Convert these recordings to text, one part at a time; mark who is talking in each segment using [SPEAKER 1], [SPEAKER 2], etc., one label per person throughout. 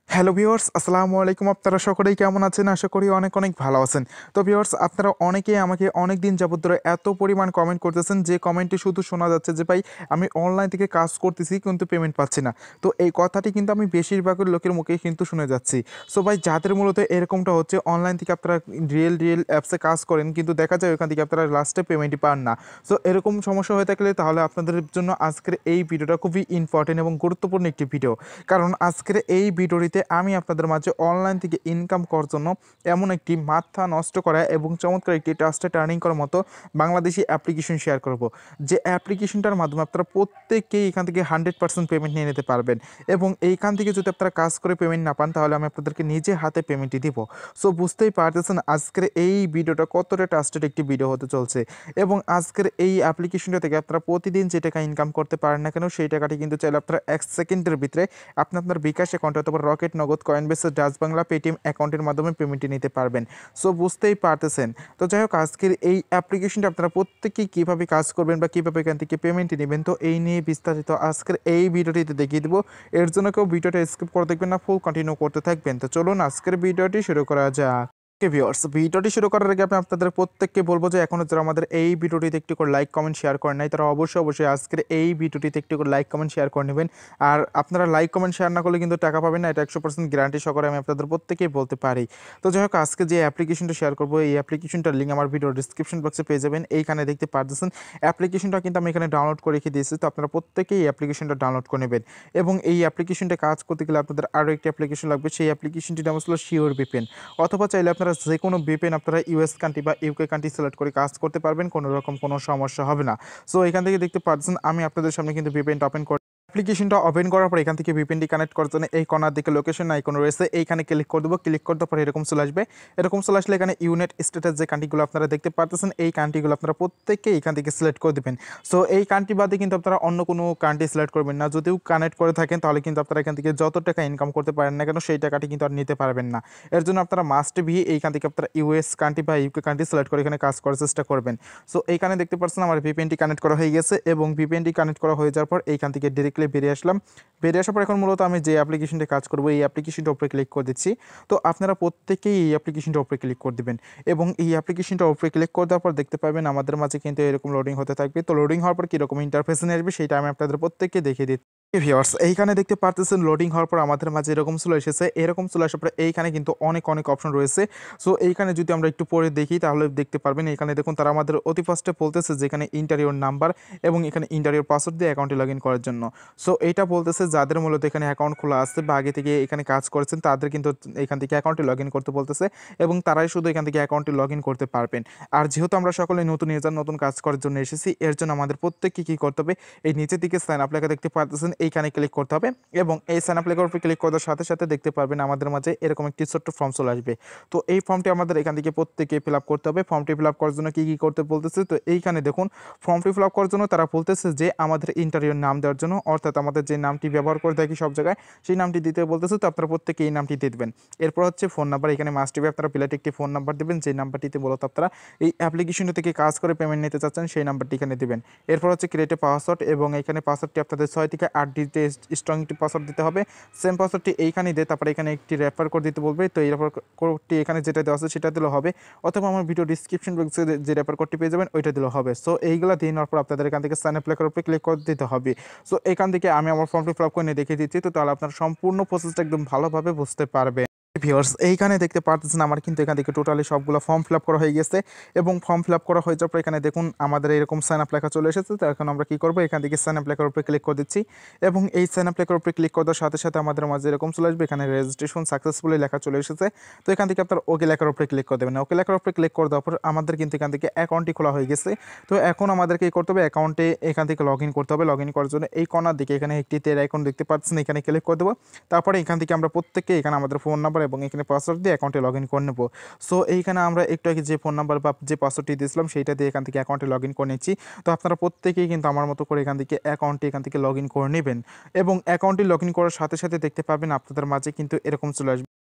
[SPEAKER 1] Hello viewers, আসসালামু আলাইকুম। আপনারা সকলেই কেমন আছেন? আশা করি অনেক অনেক ভালো আছেন। তো ভিউয়ার্স, আপনারা অনেকেই আমাকে অনেক দিন যাবত ধরে এত পরিমাণ কমেন্ট করতেছেন যে কমেন্টে শুধু শোনা যাচ্ছে যে ভাই আমি অনলাইন থেকে কাজ করতেছি কিন্তু পেমেন্ট পাচ্ছি না। তো এই কথাটি কিন্তু আমি বেশিরভাগ লোকের মুখেই কিন্তু শুনে যাচ্ছি। সো ভাই যাদের মূলত এরকমটা হচ্ছে অনলাইন থেকে আপনারা রিয়েল অ্যাপসে কাজ করেন কিন্তু দেখা যায় ওখান থেকে আপনারা লাস্টে পেমেন্টই পান না। সো এরকম সমস্যা হয়ে থাকলে তাহলে আপনাদের জন্য আজকের এই ভিডিওটা খুবই ইম্পর্টেন্ট এবং গুরুত্বপূর্ণ একটি ভিডিও। কারণ আজকের এই ভিডিওটিতে আমি আপনাদের মাঝে অনলাইন থেকে ইনকাম করার জন্য এমন একটি মাথা নষ্ট করা এবং চমৎকার একটি ট্রাস্টেড আর্নিং করার মতো বাংলাদেশি অ্যাপ্লিকেশন শেয়ার করব, যে অ্যাপ্লিকেশনটার মাধ্যমে আপনারা প্রত্যেককেই এখান থেকে 100% পেমেন্ট নিয়ে নিতে পারবেন। এবং এইখান থেকে যদি আপনারা কাজ করে পেমেন্ট না পান তাহলে আমি আপনাদেরকে নিজে হাতে পেমেন্টটি দিব। সো বুঝতেই পারতেছেন আজকের এই ভিডিওটা কতটা ট্রাস্টেড একটি ভিডিও হতে চলছে। এবং আজকের এই অ্যাপ্লিকেশনটা থেকে আপনারা প্রতিদিন যে টাকা ইনকাম করতে পারেন না কেন সেই টাকাটি কিন্তু চাইলে আপনারা 1 সেকেন্ডের ভিতরে আপনার বিকাশ অ্যাকাউন্ট অথবা Rocket, Nagad, Coinbase, Dutch Bangla, Paytm অ্যাকাউন্টের মাধ্যমে পেমেন্টটি নিতে পারবেন। সো বুঝতেই পারতেছেন। তো যাই হোক, আজকের এই অ্যাপ্লিকেশনটা আপনারা প্রত্যেকেই কীভাবে কাজ করবেন বা কীভাবে এখান থেকে পেমেন্টটি নেবেন, তো এই নিয়ে বিস্তারিত আজকের এই ভিডিওটিতে দেখিয়ে দেবো। এর জন্য কেউ ভিডিওটা স্কিপ করে দেখবেন না, ফুল কন্টিনিউ করতে থাকবেন। তো চলুন আজকের ভিডিওটি শুরু করা যাক। ওকে ভিউয়ার্স, ভিডিওটি শুরু করার আগে আমি আপনাদের প্রত্যেককে বলবো যে এখনও যারা আমাদের এই ভিডিওটিতে একটু করে লাইক কমেন্ট শেয়ার করেন নাই তারা অবশ্যই আজকের এই ভিডিওটিতে একটু করে লাইক কমেন্ট শেয়ার করে নেবেন। আর আপনারা লাইক কমেন্ট শেয়ার না করলে কিন্তু টাকা পাবেন না, এটা 100% গ্যারান্টি সহকারে আমি আপনাদের প্রত্যেকেই বলতে পারি। তো যাই হোক, আজকে যে অ্যাপ্লিকেশনটা শেয়ার করবো এই অ্যাপ্লিকেশনটার লিঙ্ক আমার ভিডিও ডিসক্রিপশন বক্সে পেয়ে যাবেন। এইখানে দেখতে পারতেছেন অ্যাপ্লিকেশনটা কিন্তু আমি এখানে ডাউনলোড করে রেখে দিয়েছি। তো আপনারা প্রত্যেকেই এই অ্যাপ্লিকেশনটা ডাউনলোড করে নেবেন। এবং এই অ্যাপ্লিকেশনটা কাজ করতে গেলে আপনাদের আরও একটি অ্যাপ্লিকেশন লাগবে। সেই অ্যাপ্লিকেশনটির নাম হলো শিওর ভিপিএন। অথবা চাইলে আপনারা যে কোনো ভিপিএন আপনারা ইউএস কান্ট্রি বা ইউকে কান্ট্রি সিলেক্ট করে কাজ করতে পারবেন, কোনো রকম কোনো সমস্যা হবে না। সো এখান থেকে দেখতে পাচ্ছেন আমি আপনাদের সামনে কিন্তু ভিপিএনটা ওপেন করে অ্যাপ্লিকেশনটা ওপেন করার পর এখান থেকে ভিপিএনটি কানেক্ট করার জন্য এই কর্নার দিকে লোকেশন আইকন রয়েছে, এইখানে ক্লিক করে দেবো। ক্লিক করে দেওয়ার পর এরকম চলে আসবে। এরকম চলে আসলে এখানে ইউনাইটেড স্টেটের যে কান্ট্রিগুলো আপনারা দেখতে পাচ্ছেন এই কান্ট্রিগুলো আপনারা প্রত্যেককে এখান থেকে সিলেক্ট করে দেবেন। সো এই কান্ট্রি বাদে কিন্তু আপনারা অন্য কোনো কান্ট্রি সিলেক্ট করবেন না। যদিও কানেক্ট করে থাকেন তাহলে কিন্তু আপনারা এখান থেকে যত টাকা ইনকাম করতে পারেন না কেন সেই টাকাটি কিন্তু আর নিতে পারবেন না। এর জন্য আপনারা মাস্ট বি এইখান থেকে আপনারা ইউএস কান্ট্রি বা ইউকে কান্ট্রি সিলেক্ট করে এখানে কাজ করার চেষ্টা করবেন। সো এইখানে দেখতে পাচ্ছেন আমার ভিপিএনটি কানেক্ট করা হয়ে গেছে এবং ভিপিএনটি কানেক্ট করা হয়ে যাওয়ার পর এইখান থেকে ডিরেক্টলি বেরিয়ে আসলাম। বেরিয়ে আসার পর এখন মূলত আমি যে অ্যাপ্লিকেশনটা কাজ করবো এই অ্যাপ্লিকেশনটার উপরে ক্লিক করে দিচ্ছি। তো আপনারা প্রত্যেকেই এই অ্যাপ্লিকেশনটার উপরে ক্লিক করে দিবেন এবং এই অ্যাপ্লিকেশনটার উপরে ক্লিক করে দেওয়ার পর দেখতে পাবেন আমাদের মাঝে কিন্তু এরকম লোডিং হতে থাকবে। তো লোডিং হওয়ার পর কীরকম ইন্টারফেস নিয়ে আসবে সেটা আমি আপনাদের প্রত্যেককে দেখিয়ে দিচ্ছি। ভিউয়ার্স, এইখানে দেখতে পারতেছেন লোডিং হওয়ার পর আমাদের মাঝে এরকম চলে এসেছে। এরকম চলে আসার পরে এইখানে কিন্তু অনেক অপশন রয়েছে। সো এইখানে যদি আমরা একটু পরে দেখি তাহলে দেখতে পারবেন এখানে দেখুন তারা আমাদের অতি ফার্স্টে বলতেছে যে এখানে ইন্টারিয়র নাম্বার এবং এখানে ইন্টারিয়র পাসওয়ার্ড দিয়ে অ্যাকাউন্টে লগ ইন করার জন্য। সো এইটা বলতেছে যাদের মূলত এখানে অ্যাকাউন্ট খোলা আছে বা আগে থেকে এখানে কাজ করেছেন তাদের কিন্তু এখান থেকে অ্যাকাউন্টে লগ ইন করতে বলতেছে এবং তারাই শুধু এখান থেকে অ্যাকাউন্টে লগ ইন করতে পারবেন। আর যেহেতু আমরা সকলে নতুন ইউজার নতুন কাজ করার জন্য এসেছি এর জন্য আমাদের প্রত্যেককে কী করতে হবে, এই নিচের দিকে সাইন আপ লেখা দেখতে পারতেছেন এইখানে ক্লিক করতে হবে এবং এই সাইন আপ লেখার উপরে ক্লিক করার সাথে দেখতে পারবেন আমাদের মাঝে এরকম একটি ছোট্ট ফর্ম চলে আসবে। তো এই ফর্মটি আমাদের এখান থেকে প্রত্যেকে ফিল আপ করতে হবে। ফর্মটি ফিল আপ করার জন্য কী করতে বলতেছে, তো এইখানে দেখুন ফর্মটি ফিল আপ করার জন্য তারা বলতেছে যে আমাদের ইন্টারভিউর নাম দেওয়ার জন্য, অর্থাৎ আমাদের যে নামটি ব্যবহার করে থাকি সব জায়গায় সেই নামটি দিতে বলতেছে। তো আপনারা প্রত্যেকে এই নামটি দিয়ে দেবেন। এরপর হচ্ছে ফোন নাম্বার, এখানে মাস্ট বি আপনারা প্লেটে একটি ফোন নাম্বার দেবেন যে নাম্বারটিতে মূলত আপনারা এই অ্যাপ্লিকেশনটা থেকে কাজ করে পেমেন্ট নিতে চাচ্ছেন সেই নাম্বারটি এখানে দেবেন। এরপর হচ্ছে ক্রিয়েট এ পাসওয়ার্ড এবং এখানে পাসওয়ার্ডটি আপনাদের 6 থেকে 8 ডিজিটের স্ট্রং একটি পাসওয়ার্ড দিতে হবে। সেম পাসওয়ার্ডটি এইখানেই দিয়ে তারপরে এখানে একটি রেফার কোড দিতে বলবে। তো এই রেফার কোডটি এখানে যেটা দেওয়া আছে সেটা দিলেও হবে, অথবা আমার ভিডিও ডিসক্রিপশন বক্সে যে রেফার কোডটি পেয়ে যাবেন ওইটা দিলেও হবে। সো এইগুলো দিয়ে নেওয়ার পর আপনাদের এখান থেকে সাইন আপ লেখার উপরে ক্লিক করে দিতে হবে। সো এখান থেকে আমি আমার ফর্মটি ফিল আপ করে নিয়ে দেখিয়ে দিচ্ছি। তো তাহলে আপনার সম্পূর্ণ প্রসেসটা একদম ভালোভাবে বুঝতে পারবেন। ভিউয়ার্স, এইখানে দেখতে পারতেছেন আমার কিন্তু এখান থেকে টোটালি সবগুলো ফর্ম ফিল আপ করা হয়ে গেছে এবং ফর্ম ফিল আপ করা হয়ে যাওয়ার পর এখানে দেখুন আমাদের এরকম সাইন আপ লেখা চলে এসেছে। তো এখন আমরা কী করবো, এখান থেকে সাইন আপ লেখার উপরে ক্লিক করে দিচ্ছি এবং এই সাইন আপ লেখার উপরে ক্লিক করার সাথে আমাদের মাঝে এরকম চলে আসবে এখানে রেজিস্ট্রেশন সাকসেসফুলি লেখা চলে এসেছে। তো এখান থেকে আপনার ওকে লেখার উপরে ক্লিক করে দেবেন। ওকে লেখার উপরে ক্লিক করে দেওয়ার পর আমাদের কিন্তু এখান থেকে অ্যাকাউন্টটি খোলা হয়ে গেছে। তো এখন আমাদেরকে কী করতে হবে, অ্যাকাউন্টে এখান থেকে লগ ইন করতে হবে। লগ ইন করার জন্য এই কর্নার দিকে এখানে একটি তের আইকন দেখতে পাচ্ছেন, এখানে ক্লিক করে দেবো। তারপরে এখান থেকে আমরা প্রত্যেককে এখানে আমাদের ফোন নাম্বার এবং এখানে পাসওয়ার্ড দিয়ে অ্যাকাউন্টে লগ ইন করে নেব। সো এইখানে আমরা একটু আগে যে ফোন নাম্বার বা যে পাসওয়ার্ডটি দিয়েছিলাম সেইটা দিয়ে এখান থেকে অ্যাকাউন্টে লগ ইন করে নিচ্ছি। তো আপনারা প্রত্যেকেই কিন্তু আমার মতো করে এখান থেকে এখান থেকে লগ ইন করে নেবেন এবং অ্যাকাউন্টে লগ ইন করার সাথে দেখতে পাবেন আপনাদের মাঝে কিন্তু এরকম চলে আসবে।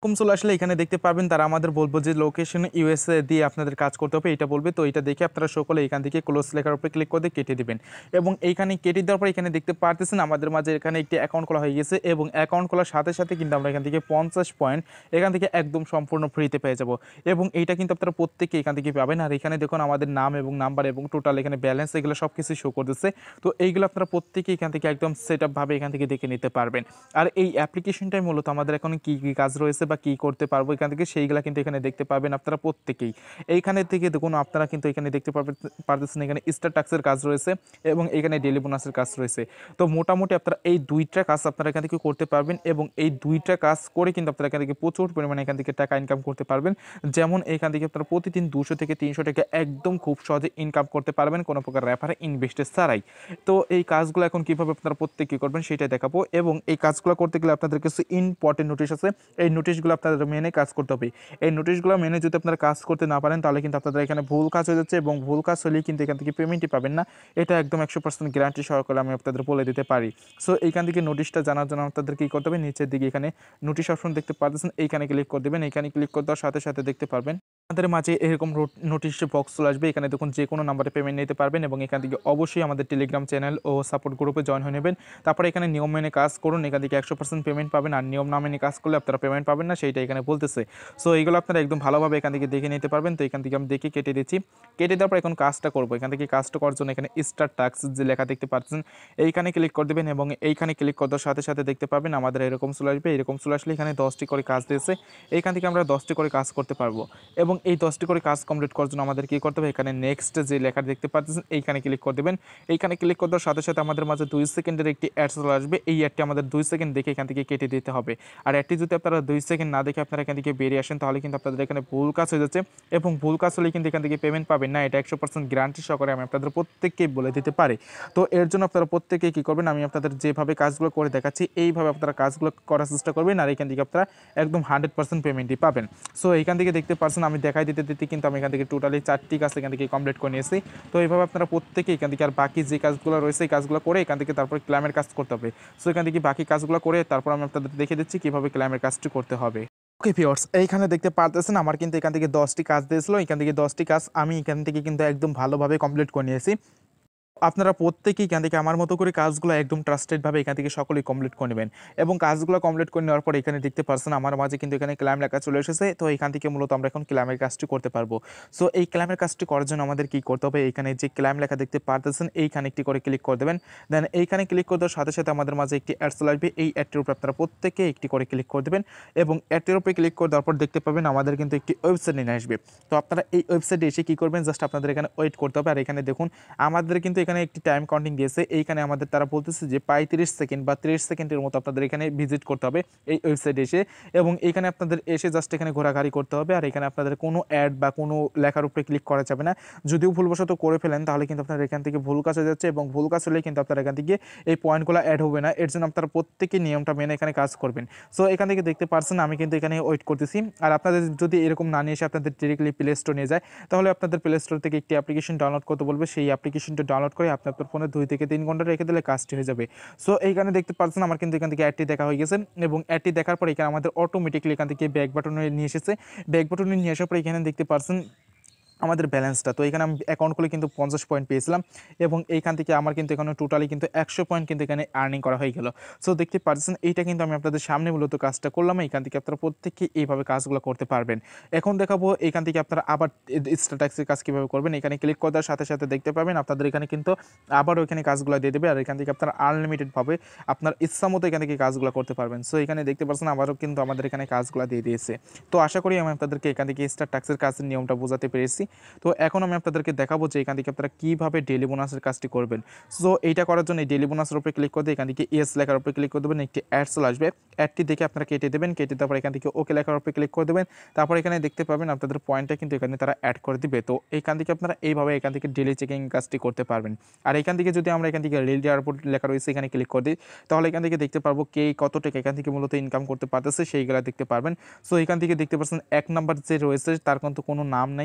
[SPEAKER 1] চলে আসলে এখানে দেখতে পারবেন তারা আমাদের বলবো যে লোকেশন ইউএসএ দিয়ে আপনাদের কাজ করতে হবে, এটা বলবে। তো এটা দেখে আপনারা সকলে এখান থেকে ক্লোজ লেখার উপরে ক্লিক করে কেটে দিবেন এবং এইখানে কেটে দেওয়ার পর এখানে দেখতে পারতেছেন আমাদের মাঝে এখানে একটি অ্যাকাউন্ট খোলা হয়ে গেছে এবং অ্যাকাউন্ট খোলার সাথে সাথে কিন্তু আমরা এখান থেকে 50 পয়েন্ট এখান থেকে একদম সম্পূর্ণ ফ্রিতে পেয়ে যাব এবং এইটা কিন্তু আপনারা প্রত্যেকে এখান থেকে পাবেন। আর এখানে দেখুন আমাদের নাম এবং নাম্বার এবং টোটাল এখানে ব্যালেন্স এগুলো সব কিছু শো করতেছে। তো এইগুলো আপনারা প্রত্যেকে এখান থেকে একদম সেট আপ ভাবে এখান থেকে দেখে নিতে পারবেন। আর এই অ্যাপ্লিকেশনটাই মূলত আমাদের এখন কি কি কাজ রয়েছে বা কি করতে পারবো এখান থেকে সেইগুলা কিন্তু এখানে দেখতে পাবেন আপনারা প্রত্যেকেই। এইখানে থেকে দেখুন আপনারা কিন্তু এখানে দেখতে পারতেছেন এখানে স্টার টাক্সের কাজ রয়েছে এবং এখানে ডেলি বোনাসের কাজ রয়েছে। তো মোটামুটি আপনারা এই দুইটা কাজ আপনারা এখান থেকে করতে পারবেন এবং এই দুইটা কাজ করে কিন্তু আপনারা এখান থেকে প্রচুর পরিমাণে এখান থেকে টাকা ইনকাম করতে পারবেন। যেমন এখান থেকে আপনারা প্রতিদিন 200 থেকে 300 টাকা একদম খুব সহজে ইনকাম করতে পারবেন কোনো প্রকার রেফারে ইনভেস্টের ছাড়াই। তো এই কাজগুলো এখন কীভাবে আপনারা প্রত্যেকে করবেন সেটাই দেখাবো এবং এই কাজগুলো করতে গেলে আপনাদের কিছু ইম্পর্টেন্ট নোটিশ আছে। এই নোটিশগুলো আপনাদের মেনে কাজ করতে হবে। এই নোটিশগুলো মেনে যদি আপনারা কাজ করতে না পারেন তাহলে কিন্তু আপনাদের এখানে ভুল কাজ হয়ে যাচ্ছে এবং ভুল কাজ হলেই কিন্তু এখান থেকে পেমেন্টই পাবেন না। এটা একদম 100% গ্যারান্টি সহকারে আমি আপনাদের বলে দিতে পারি। সো এইখান থেকে নোটিশটা জানার জন্য আপনাদের কী করতে হবে, নিচের দিকে এখানে নোটিশ অপশন দেখতে পাচ্ছেন, এইখানে ক্লিক করে দেবেন। এইখানে ক্লিক করে দেওয়ার সাথে সাথে দেখতে পারবেন আমাদের মাঝে এরকম নোটিশ বক্স চলে আসবে। এখানে দেখুন যে কোনো নাম্বারে পেমেন্ট নিতে পারবেন এবং এখান থেকে অবশ্যই আমাদের টেলিগ্রাম চ্যানেল ও সাপোর্ট গ্রুপে জয়েন হয়ে নেবেন। তারপরে এখানে নিয়ম মেনে কাজ করুন, এখান থেকে 100% পেমেন্ট পাবেন। আর নিয়ম না মেনে কাজ করলে আপনারা পেমেন্ট পাবেন না, সেইটা এখানে বলতেছে। সো এইগুলো আপনারা একদম ভালোভাবে এখান থেকে দেখে নিতে পারবেন। তো এখান থেকে আমি দেখে কেটে দিচ্ছি। কেটে দেওয়ার পর এখন কাজটা করবো। এখান থেকে কাজটা করার জন্য এখানে স্টার টাক্স যে লেখা দেখতে পাচ্ছেন এইখানে ক্লিক করে দেবেন এবং এইখানে ক্লিক করার সাথে সাথে দেখতে পাবেন আমাদের এরকম চলে আসবে। এরকম চলে আসলে এখানে 10টি করে কাজ দিয়েছে, এইখান থেকে আমরা 10টি করে কাজ করতে পারবো এবং এই 10টি করে কাজ কমপ্লিট করার জন্য আমাদের কী করতে হবে, এখানে নেক্সট যে লেখা দেখতে পাচ্ছেন এইখানে ক্লিক করে দেবেন। এইখানে ক্লিক করে দেওয়ার সাথে সাথে আমাদের মাঝে 2 সেকেন্ডের একটি অ্যাড চলে আসবে। এই অ্যাডটি আমাদের 2 সেকেন্ড দেখে এখান থেকে কেটে দিতে হবে। আর অ্যাডটি যদি আপনারা 2 সেকেন্ড না দেখে আপনারা এখান থেকে বেরিয়ে আসেন তাহলে কিন্তু আপনাদের এখানে ভুল কাজ হয়ে যাচ্ছে এবং ভুল কাজ হলে কিন্তু এখান থেকে পেমেন্ট পাবেন না। এটা 100% গ্যারান্টি সহকারে আমি আপনাদের প্রত্যেককেই বলে দিতে পারি। তো এর জন্য আপনারা প্রত্যেকেই কী করবেন, আমি আপনাদের যেভাবে কাজগুলো করে দেখাচ্ছি এইভাবে আপনারা কাজগুলো করার চেষ্টা করবেন আর এখান থেকে আপনারা একদম 100% পেমেন্টই পাবেন। সো এইখান থেকে দেখতে পাচ্ছেন আমি দেখাই দিতে দিতে কিন্তু আমি এখান থেকে টোটালি 4টি কাজ এখান থেকে কমপ্লিট করে নিয়েছি। তো এইভাবে আপনারা প্রত্যেকেই এখান থেকে আর বাকি যে কাজগুলো রয়েছে এই কাজগুলো করে এখান থেকে তারপর ক্লেমের কাজ করতে হবে। সো এখান থেকে বাকি কাজগুলো করে তারপর আমি আপনাদের দেখে দিচ্ছি কীভাবে ক্লেমের কাজটি করতে হবে। ওকে ভিউয়ার্স, এইখানে দেখতে পারতেছেন আমার কিন্তু এখান থেকে 10টি কাজ দিয়েছিল। এখান থেকে 10টি কাজ আমি এখান থেকে কিন্তু একদম ভালোভাবে কমপ্লিট করে নিয়েছি। আপনারা প্রত্যেকেই এখান থেকে আমার মতো করে কাজগুলো একদম ট্রাস্টেডভাবে এখান থেকে সকলেই কমপ্লিট করে নেবেন এবং কাজগুলো কমপ্লিট করে নেওয়ার পর এখানে দেখতে পাচ্ছেন আমার মাঝে কিন্তু এখানে ক্লেম লেখা চলে এসেছে। তো এখান থেকে মূলত আমরা এখন ক্লেমের কাজটি করতে পারবো। সো এই ক্লেমের কাজটি করার জন্য আমাদের কী করতে হবে, এখানে যে ক্লেম লেখা দেখতে পারতেছেন এইখানে একটি করে ক্লিক করে দেবেন। দেন এইখানে ক্লিক করে দেওয়ার সাথে সাথে আমাদের মাঝে একটি অ্যাড চলে আসবে। এই অ্যাডটির উপরে আপনারা প্রত্যেকে একটি করে ক্লিক করে দেবেন এবং অ্যাডটির উপরে ক্লিক করে দেওয়ার পর দেখতে পাবেন আমাদের কিন্তু একটি ওয়েবসাইট নিয়ে আসবে। তো আপনারা এই ওয়েবসাইটে এসে কী করবেন, জাস্ট আপনাদের এখানে ওয়েট করতে হবে। আর এখানে দেখুন আমাদের কিন্তু এখানে একটি টাইম কাউন্টিং দিয়েছে। এইখানে আমাদের তারা বলতেছে যে 35 সেকেন্ড বা 30 সেকেন্ডের মতো আপনাদের এখানে ভিজিট করতে হবে এই ওয়েবসাইটে এসে এবং এখানে আপনাদের এসে জাস্ট এখানে ঘোরাঘুরি করতে হবে। আর এখানে আপনাদের কোনো অ্যাড বা কোনো লেখার উপরে ক্লিক করা যাবে না। যদিও ভুলবশত করে ফেলেন তাহলে কিন্তু আপনার এখান থেকে ভুল কাজ হয়ে যাচ্ছে এবং ভুল কাজ হলে কিন্তু আপনার এখান থেকে এই পয়েন্টগুলো অ্যাড হবে না। এর জন্য আপনারা প্রত্যেকে নিয়মটা মেনে এখানে কাজ করবেন। সো এখান থেকে দেখতে পারছেন আমি কিন্তু এখানে ওয়েট করতেছি। আর আপনাদের যদি এরকম না নিয়ে এসে আপনাদের ডিরেক্টলি প্লে স্টোর নিয়ে যায় তাহলে আপনাদের প্লে স্টোর থেকে একটি অ্যাপ্লিকেশন ডাউনলোড করতে বলবে। সেই অ্যাপ্লিকেশনটা ডাউনলোড করে আপনার ফোনে 2 থেকে 3 ঘন্টা রেখে দিলে কাজটি হয়ে যাবে। সো এইখানে দেখতে পাচ্ছেন আমার কিন্তু এখান থেকে অ্যাডটি দেখা হয়ে গেছে এবং অ্যাডটি দেখার পর এখানে আমাদের অটোমেটিকলি এখান থেকে ব্যাক বাটনে নিয়ে এসেছে। ব্যাক বাটনে নিয়ে আসার পর এখানে দেখতে পাচ্ছেন আমাদের ব্যালেন্সটা। তো এখানে আমি অ্যাকাউন্ট খুলে কিন্তু 50 পয়েন্ট পেয়েছিলাম এবং এইখান থেকে আমার কিন্তু এখানে টোটালি কিন্তু 100 পয়েন্ট কিন্তু এখানে আর্নিং করা হয়ে গেল। সো দেখতে পাচ্ছেন এইটা কিন্তু আমি আপনাদের সামনে মূলত কাজটা করলাম। এইখান থেকে আপনারা প্রত্যেকে এইভাবে কাজগুলো করতে পারবেন। এখন দেখাবো এখান থেকে আপনারা আবার স্ট্যাটাসের কাজ কীভাবে করবেন। এখানে ক্লিক করার সাথে সাথে দেখতে পাবেন আপনাদের এখানে কিন্তু আবারও এখানে কাজগুলো দিয়ে দেবে। আর এখান থেকে আপনারা আনলিমিটেডভাবে আপনার ইচ্ছা মতো এখান থেকে কাজগুলো করতে পারবেন। সো এখানে দেখতে পাচ্ছেন আবারও কিন্তু আমাদের এখানে কাজগুলো দিয়ে দিয়েছে। তো আশা করি আমি আপনাদেরকে এখান থেকে স্টার ট্যাক্সের কাজের নিয়মটা বোঝাতে পেরেছি। তো এখন আমি আপনাদেরকে দেখাবো যে এখান থেকে আপনারা কীভাবে ডেইলি বোনাসের কাজটি করবেন। সো এইটা করার জন্য এই ডেইলি বোনাসের উপরে ক্লিক করে দিয়ে এখান থেকে ইয়েস লেখার উপরে ক্লিক করে দেবেন। একটি অ্যাড চলে আসবে। অ্যাডটি দেখে আপনারা কেটে দেবেন। কেটে তারপর এখান থেকে ওকে লেখার উপরে ক্লিক করে দেবেন। তারপর এখানে দেখতে পাবেন আপনাদের পয়েন্টটা কিন্তু এখানে তারা অ্যাড করে দিবে। তো এইখান থেকে আপনারা এইভাবে এখান থেকে ডেইলি চেকিং কাজটি করতে পারবেন। আর এখান থেকে যদি আমরা এখান থেকে রিল এয়ারপোর্ট লেখা রয়েছে এখানে ক্লিক করে দিই তাহলে এখান থেকে দেখতে পারবো কে কত টাকা এখান থেকে মূলত ইনকাম করতে পারতেছে সেইগুলো দেখতে পারবেন। সো এখান থেকে দেখতে পাচ্ছেন 1 নাম্বার যে রয়েছে তার কিন্তু কোনো নাম নাই এবং সে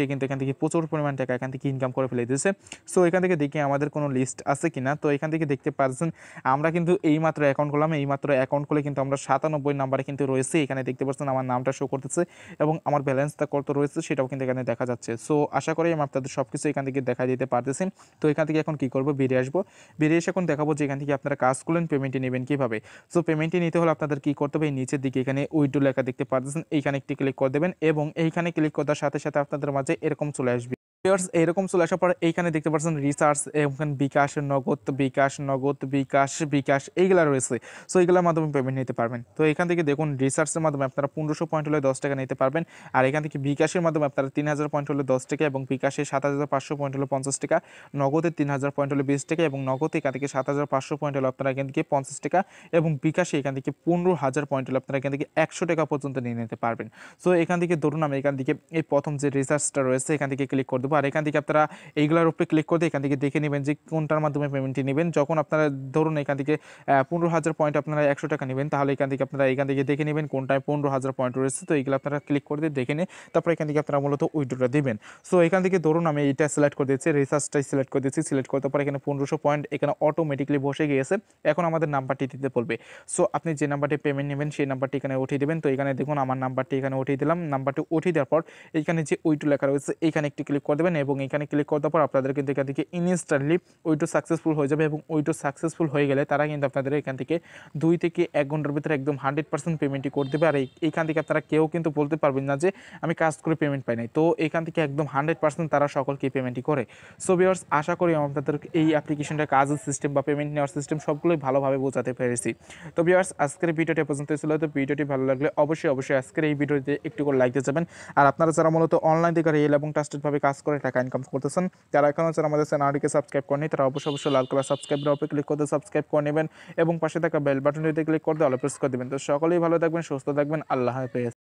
[SPEAKER 1] সে কিন্তু এখান থেকে প্রচুর পরিমাণ টাকা এখান থেকে ইনকাম করে ফেলে দিয়েছে। সো এখান থেকে দেখি আমাদের কোনো লিস্ট আছে কিনা। তো এখান থেকে দেখতে পাচ্ছেন আমরা কিন্তু এইমাত্র অ্যাকাউন্ট করলাম, এইমাত্র অ্যাকাউন্ট খুলে কিন্তু আমরা 97 নাম্বারে কিন্তু রয়েছে। এখানে দেখতে পাচ্ছেন আমার নামটা শো করতেছে এবং আমার ব্যালেন্সটা কত রয়েছে সেটাও কিন্তু এখানে দেখা যাচ্ছে। সো আশা করি আমি আপনাদের সব কিছু এখান থেকে দেখা দিতে পারতেছি। তো এখান থেকে এখন কী করবো, বেরিয়ে আসবো। বেরিয়ে এসে এখন দেখাবো যে এখান থেকে আপনারা কাজ করলেন, পেমেন্টটি নেবেন কীভাবে। সো পেমেন্টটি নিতে হলে আপনাদের কী করতে হবে, এই নিচের দিকে এখানে উইথড্র লেখা দেখতে পাচ্ছেন, এইখানে একটি ক্লিক করে দেবেন এবং এইখানে ক্লিক করার সাথে সাথে আপনাদের মাঝে এরকম চলে আসবে। এরকম চলে আসার পর এইখানে দেখতে পাচ্ছেন রিচার্জ, এখানে বিকাশ, নগদ, বিকাশ এইগুলা রয়েছে। সো এইগুলোর মাধ্যমে পেমেন্ট নিতে পারবেন। তো এখান থেকে দেখুন রিচার্জের মাধ্যমে আপনারা 1500 পয়েন্ট হলে 10 টাকা নিতে পারবেন। আর এখান থেকে বিকাশের মাধ্যমে আপনারা 3000 পয়েন্ট হলে 10 টাকা এবং বিকাশে 7500 পয়েন্ট হলে 50 টাকা, নগদে 3000 পয়েন্ট হলে 20 টাকা এবং নগদে এখান থেকে 7500 পয়েন্ট হলে আপনারা এখান থেকে 50 টাকা এবং বিকাশে এখান থেকে 15000 পয়েন্ট হলে আপনারা এখান থেকে 100 টাকা পর্যন্ত নিয়ে নিতে পারবেন। সো এখান থেকে ধরুন আমি এখান থেকে এই প্রথম যে রিচার্জটা রয়েছে এখান থেকে ক্লিক করে দেবো। আর এখান থেকে আপনারা এইগুলোর উপরে ক্লিক করে এখান থেকে দেখে নেবেন যে কোনটার মাধ্যমে পেমেন্টটি নেবেন। যখন আপনারা ধরুন এখান থেকে 15000 পয়েন্ট আপনারা 100 টাকা নেবেন, তাহলে এখান থেকে আপনারা এখান থেকে দেখে নেবেন কোনটায় 15000 পয়েন্ট রয়েছে। তো এইগুলো আপনারা ক্লিক করে দিয়ে দেখে নিয়ে তারপর এখান থেকে আপনারা মূলত উইথড্রটা দিবেন। সো এখান থেকে ধরুন আমি এইটা সিলেক্ট করে দিচ্ছি, রিচার্জটাই সিলেক্ট করে দিচ্ছি। সিলেক্ট করার পর এখানে 1500 পয়েন্ট এখানে অটোমেটিকলি বসে গিয়েছে। এখন আমাদের নাম্বারটি দিতে বলবে। সো আপনি যে নাম্বারটি পেমেন্ট নেবেন সেই নাম্বারটি এখানে উঠিয়ে দেবেন। তো এখানে দেখুন আমার নাম্বারটি এখানে উঠিয়ে দিলাম। নাম্বারটি উঠিয়ে দেওয়ার পর এইখানে যে উইথড্র লেখা রয়েছে এইখানে একটি ক্লিক করে দেবেন এবং এখানে ক্লিক করার পর আপনাদের কিন্তু এখান থেকে ইনস্ট্যান্টলি উইথড্র সাকসেসফুল হয়ে যাবে এবং উইথড্র সাকসেসফুল হয়ে গেলে তারা কিন্তু আপনাদের এখান থেকে 2 থেকে 1 ঘন্টার ভিতরে একদম 100% পেমেন্টই করে দেবে। আর এইখান থেকে আপনারা কেউ কিন্তু বলতে পারবেন না যে আমি কাজ করে পেমেন্ট পাই নাই। তো এখান থেকে একদম 100% তারা সকলকে পেমেন্টই করে। সো ভিউয়ার্স, আশা করি আপনাদের এই অ্যাপ্লিকেশনটা কাজের সিস্টেম বা পেমেন্ট নেওয়ার সিস্টেম সবগুলোই ভালোভাবে বোঝাতে পেরেছি। তো ভিউয়ার্স, আজকের ভিডিওটি পর্যন্ত ছিল। তো ভিডিওটি ভালো লাগলে অবশ্যই আজকের এই ভিডিওতে একটু করে লাইক দিয়ে যাবেন। আর আপনারা যারা মূলত অনলাইন থেকে রিয়েল এবং ট্রাস্টেডভাবে কাজ করে টাকা ইনকাম করতেছেন, যারা এখনও যারা আমাদের চ্যানেলটিকে সাবস্ক্রাইব করেনি তারা অবশ্যই লাল কালার সাবস্ক্রাইবের উপরে ক্লিক করে সাবস্ক্রাইব করে নেবেন এবং পাশে থাকা বেল বাটনটিতে ক্লিক করে অল প্রেস করে দেবেন। তো সকলেই ভালো থাকবেন, সুস্থ থাকবেন। আল্লাহ হাফেজ।